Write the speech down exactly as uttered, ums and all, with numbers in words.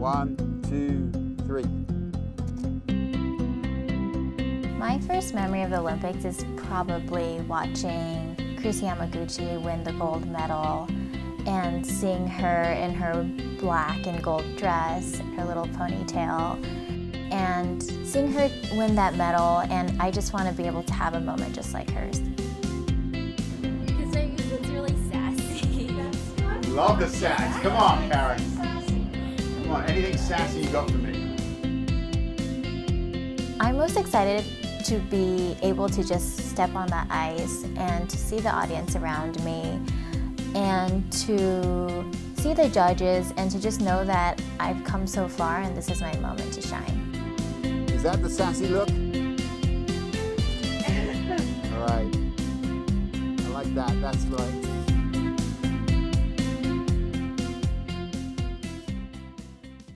One, two, three. My first memory of the Olympics is probably watching Chris Yamaguchi win the gold medal and seeing her in her black and gold dress, her little ponytail, and seeing her win that medal, and I just want to be able to have a moment just like hers. Because it's really sassy. Love the sass. Come on, Karen. Come on, anything sassy you got for me? I'm most excited to be able to just step on the ice and to see the audience around me and to see the judges and to just know that I've come so far and this is my moment to shine. Is that the sassy look? All right. I like that. That's right.